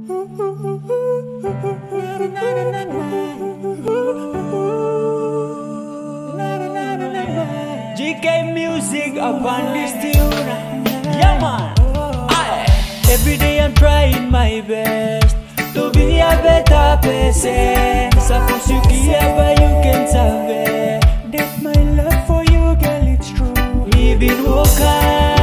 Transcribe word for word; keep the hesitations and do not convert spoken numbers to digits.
G K music upon this tune. Yeah man. Aye. Every day I'm trying my best to be a better person. Suppose you care but you can survey. That's my love for you, girl, it's true. Even walk